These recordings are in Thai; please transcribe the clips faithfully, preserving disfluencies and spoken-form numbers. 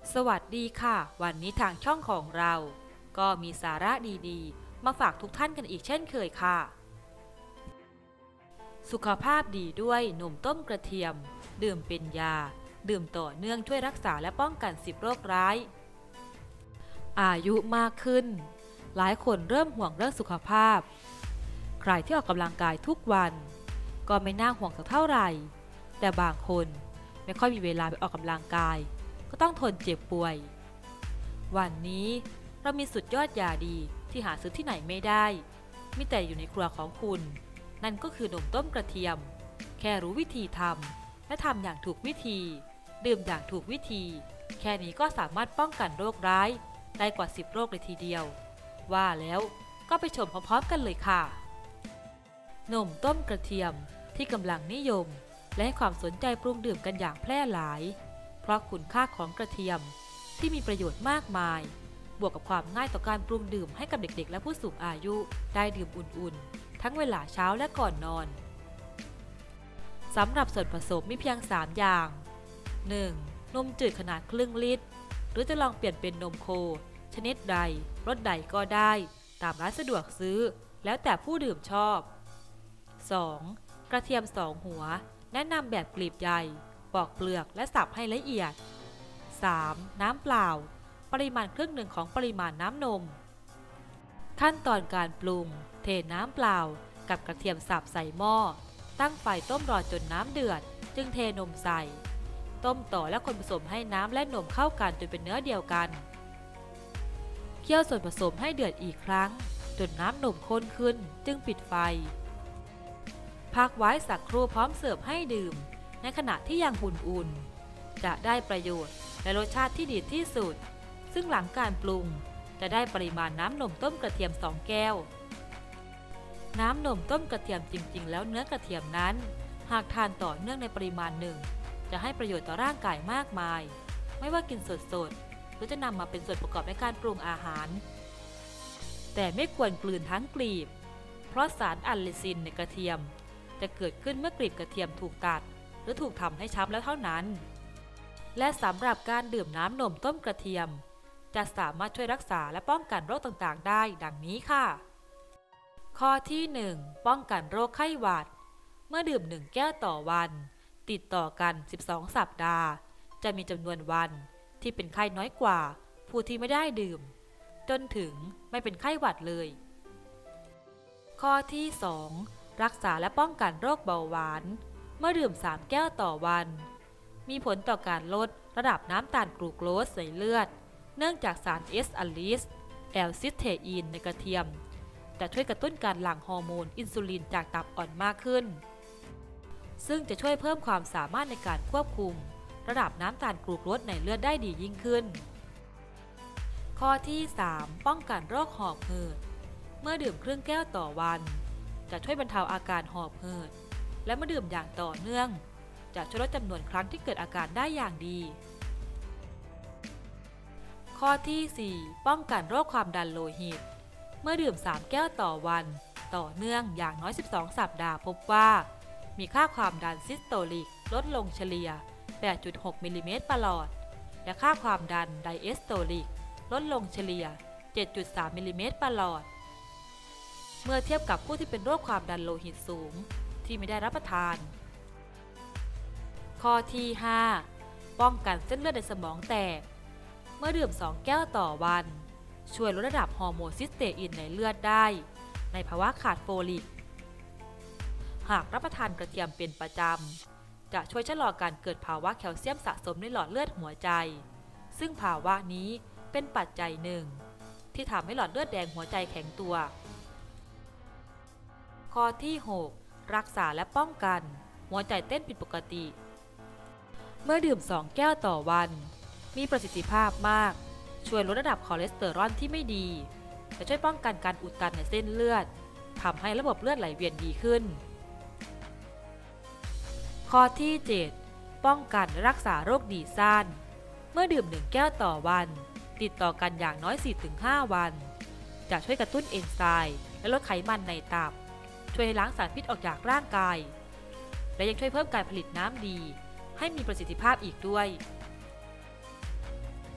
สวัสดีค่ะวันนี้ทางช่องของเราก็มีสาระดีๆมาฝากทุกท่านกันอีกเช่นเคยค่ะสุขภาพดีด้วยนมต้มกระเทียมดื่มเป็นยาดื่มต่อเนื่องช่วยรักษาและป้องกันสิบโรคร้ายอายุมากขึ้นหลายคนเริ่มห่วงเรื่องสุขภาพใครที่ออกกำลังกายทุกวันก็ไม่น่าห่วงสักเท่าไหร่แต่บางคนไม่ค่อยมีเวลาไปออกกำลังกายก็ต้องทนเจ็บป่วยวันนี้เรามีสุดยอดยาดีที่หาซื้อที่ไหนไม่ได้มีแต่อยู่ในครัวของคุณนั่นก็คือนมต้มกระเทียมแค่รู้วิธีทำและทำอย่างถูกวิธีดื่มอย่างถูกวิธีแค่นี้ก็สามารถป้องกันโรคร้ายได้กว่าสิบโรคเลยทีเดียวว่าแล้วก็ไปชมพร้อมๆกันเลยค่ะนมต้มกระเทียมที่กำลังนิยมและให้ความสนใจปรุงดื่มกันอย่างแพร่หลายเพราะคุณค่าของกระเทียมที่มีประโยชน์มากมายบวกกับความง่ายต่อการปรุงดื่มให้กับเด็กๆและผู้สูงอายุได้ดื่มอุ่นๆทั้งเวลาเช้าและก่อนนอนสำหรับส่วนผสมมีเพียงสามอย่าง หนึ่ง. นมจืดขนาดครึ่งลิตรหรือจะลองเปลี่ยนเป็นนมโคชนิดใดรสใดก็ได้ตามร้านสะดวกซื้อแล้วแต่ผู้ดื่มชอบ สอง. กระเทียมสองหัวแนะนำแบบกลีบใหญ่ปอกเปลือกและสับให้ละเอียด สาม. น้ำเปล่าปริมาณครึ่งหนึ่งของปริมาณน้ำนมขั้นตอนการปรุงเทน้ำเปล่ากับกระเทียมสับใส่หม้อตั้งไฟต้มรอจนน้ำเดือดจึงเทนมใส่ต้มต่อและคนผสมให้น้ำและนมเข้ากันจนเป็นเนื้อเดียวกันเคี่ยวส่วนผสมให้เดือดอีกครั้งจนน้ำนมข้นขึ้นจึงปิดไฟพักไว้สักครู่พร้อมเสิร์ฟให้ดื่มในขณะที่ยังอุ่นๆจะได้ประโยชน์และรสชาติที่ดีที่สุดซึ่งหลังการปรุงจะได้ปริมาณน้ำนมต้มกระเทียมสองแก้วน้ำนมต้มกระเทียมจริงๆแล้วเนื้อกระเทียมนั้นหากทานต่อเนื่องในปริมาณหนึ่งจะให้ประโยชน์ต่อร่างกายมากมายไม่ว่ากินสดๆหรือจะนำมาเป็นส่วนประกอบในการปรุงอาหารแต่ไม่ควรกลืนทั้งกลีบเพราะสารอัลลิซินในกระเทียมจะเกิดขึ้นเมื่อกลีบกระเทียมถูกตัดหรือถูกทำให้ช้ำแล้วเท่านั้นและสำหรับการดื่มน้ำนมต้มกระเทียมจะสามารถช่วยรักษาและป้องกันโรคต่างๆได้ดังนี้ค่ะข้อที่หนึ่งป้องกันโรคไข้หวัดเมื่อดื่มหนึ่งแก้วต่อวันติดต่อกันสิบสองสัปดาห์จะมีจำนวนวันที่เป็นไข้น้อยกว่าผู้ที่ไม่ได้ดื่มจนถึงไม่เป็นไข้หวัดเลยข้อที่สองรักษาและป้องกันโรคเบาหวานเมื่อดื่มสามแก้วต่อวันมีผลต่อการลดระดับน้ำตาลกลูโคสในเลือดเนื่องจากสารเอสอัลลิสแอลซิสเทอีนในกระเทียมจะช่วยกระตุ้นการหลั่งฮอร์โมนอินซูลินจากตับอ่อนมากขึ้นซึ่งจะช่วยเพิ่มความสามารถในการควบคุมระดับน้ำตาลกลูโคสในเลือดได้ดียิ่งขึ้นข้อที่สามป้องกันโรคหอบหืดเมื่อดื่มครึ่งแก้วต่อวันจะช่วยบรรเทาอาการหอบหืดและเมื่อดื่มอย่างต่อเนื่องจะช่วยลดจำนวนครั้งที่เกิดอาการได้อย่างดีข้อที่สี่ป้องกันโรคความดันโลหิตเมื่อดื่มสามแก้วต่อวันต่อเนื่องอย่างน้อยสิบสองสัปดาห์พบว่ามีค่าความดันซิสโตลิกลดลงเฉลี่ย แปดจุดหก มิลลิเมตรประหลอดและค่าความดันไดเอสโตลิกลดลงเฉลี่ย เจ็ดจุดสาม มิลลิเมตรประหลอดเมื่อเทียบกับผู้ที่เป็นโรคความดันโลหิตสูงที่ไม่ได้รับประทานข้อที่ห้าป้องกันเส้นเลือดในสมองแตกเมื่อดื่มสองแก้วต่อวันช่วยลดระดับฮอร์โมนซิสเตอินในเลือดได้ในภาวะขาดโฟลิกหากรับประทานกระเทียมเป็นประจำจะช่วยชะลอการเกิดภาวะแคลเซียมสะสมในหลอดเลือดหัวใจซึ่งภาวะนี้เป็นปัจจัยหนึ่งที่ทำให้หลอดเลือดแดงหัวใจแข็งตัวข้อที่หกรักษาและป้องกันหัวใจเต้นผิดปกติเมื่อดื่มสองแก้วต่อวันมีประสิทธิภาพมากช่วยลดระดับคอเลสเตอรอลที่ไม่ดีและช่วยป้องกันการอุดตันในเส้นเลือดทำให้ระบบเลือดไหลเวียนดีขึ้นข้อที่เจ็ดป้องกันและรักษาโรคดีซ่านเมื่อดื่มหนึ่งแก้วต่อวันติดต่อกันอย่างน้อย สี่ถึงห้า วันจะช่วยกระตุ้นเอนไซม์และลดไขมันในตับช่วยให้ล้างสารพิษออกจากร่างกายและยังช่วยเพิ่มการผลิตน้ำดีให้มีประสิทธิภาพอีกด้วย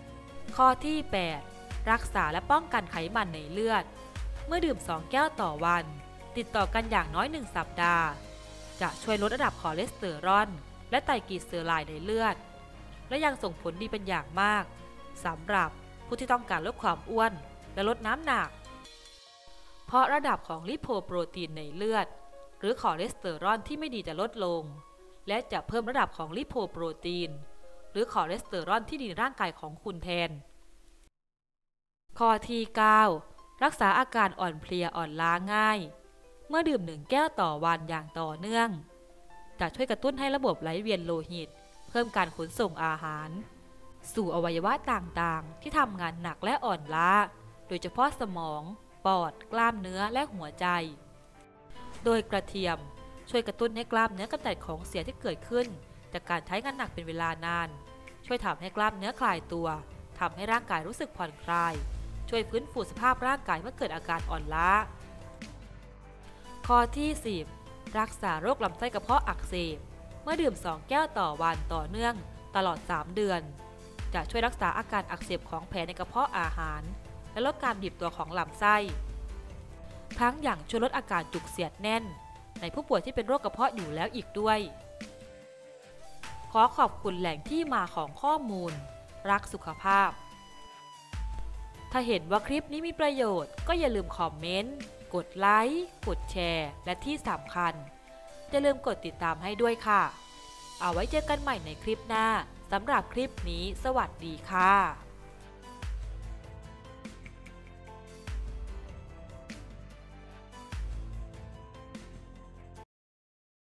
ข้อที่ แปด รักษาและป้องกันไขมันในเลือดเมื่อดื่มสองแก้วต่อวันติดต่อกันอย่างน้อยหนึ่งสัปดาห์จะช่วยลดระดับคอเลสเตอรอลและไตรกลีเซอไรด์ในเลือดและยังส่งผลดีเป็นอย่างมากสำหรับผู้ที่ต้องการลดความอ้วนและลดน้ำหนักเพราะระดับของลิโพโปรตีนในเลือดหรือคอเลสเตอรอลที่ไม่ดีจะลดลงและจะเพิ่มระดับของลิโพโปรตีนหรือคอเลสเตอรอลที่ดีในร่างกายของคุณแทนข้อที่ เก้า รักษาอาการอ่อนเพลียอ่อนล้าง่ายเมื่อดื่มหนึ่งแก้วต่อวันอย่างต่อเนื่องจะช่วยกระตุ้นให้ระบบไหลเวียนโลหิตเพิ่มการขนส่งอาหารสู่อวัยวะต่างๆที่ทำงานหนักและอ่อนล้าโดยเฉพาะสมองปอดกล้ามเนื้อและหัวใจโดยกระเทียมช่วยกระตุ้นให้กล้ามเนื้อกำจัดของเสียที่เกิดขึ้นจากการใช้งานหนักเป็นเวลานานช่วยทำให้กล้ามเนื้อคลายตัวทำให้ร่างกายรู้สึกผ่อนคลายช่วยฟื้นฟูสภาพร่างกายเมื่อเกิดอาการอ่อนล้าข้อที่ สิบ รักษาโรคลำไส้กระเพาะอักเสบเมื่อดื่มสองแก้วต่อวันต่อเนื่องตลอดสามเดือนจะช่วยรักษาอาการอักเสบของแผลในกระเพาะอาหารและลดการบีบตัวของลำไส้ทั้งอย่างช่วยลดอาการจุกเสียดแน่นในผู้ป่วยที่เป็นโรคกระเพาะอยู่แล้วอีกด้วยขอขอบคุณแหล่งที่มาของข้อมูลรักสุขภาพถ้าเห็นว่าคลิปนี้มีประโยชน์ก็อย่าลืมคอมเมนต์กดไลค์กดแชร์และที่สำคัญอย่าลืมกดติดตามให้ด้วยค่ะเอาไว้เจอกันใหม่ในคลิปหน้าสำหรับคลิปนี้สวัสดีค่ะ